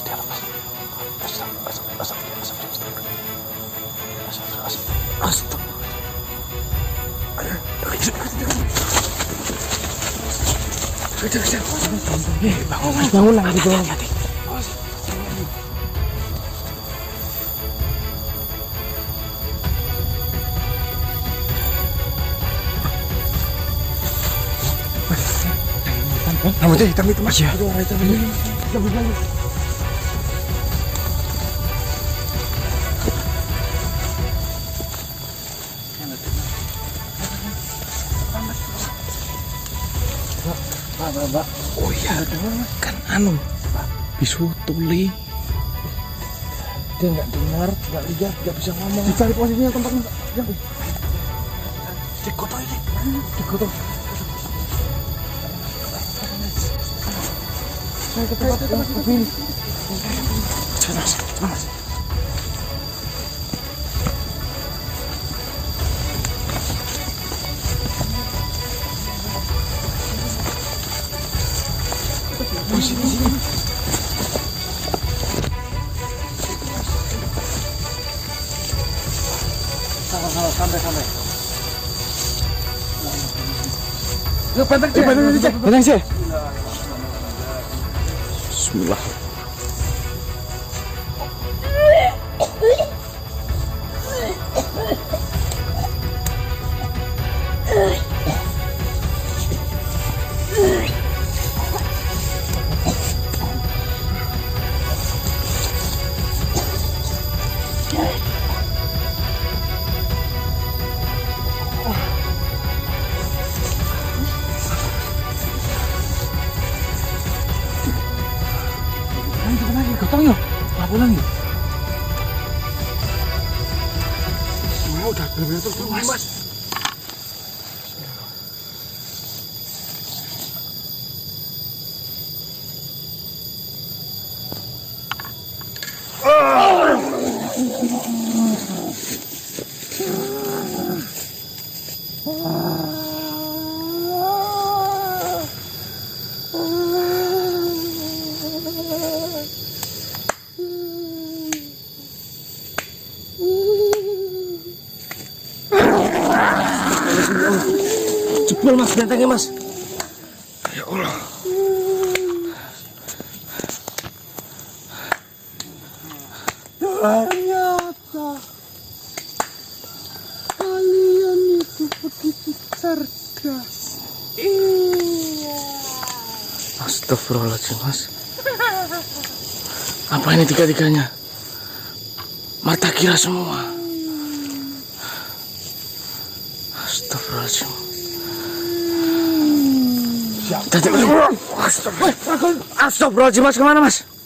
Bangun lah, hati-hati. Rambutnya hitam itu mas ya. Mbak. Oh iya, kan bisu tuli. Dia nggak dengar, nggak lihat, nggak bisa ngomong. Dicari posisinya tempatnya Pak. Dikoto ini. Dikoto. Saya ke tempat ini. Mas. Sini. Sampai. Benteng sih. Bismillah. Gotong yuk, pulang yuk. Semuanya udah benar-benar tertutup mas. Jebol mas, bentengnya mas. Ya Allah. Ternyata kalian itu begitu cerdas. Iya. Astagfirullahaladzim mas. Apa ini tiga-tiganya? Mata kira semua. Astagfirullahaladzim. Astagfirullahaladzim mas, kemana mas?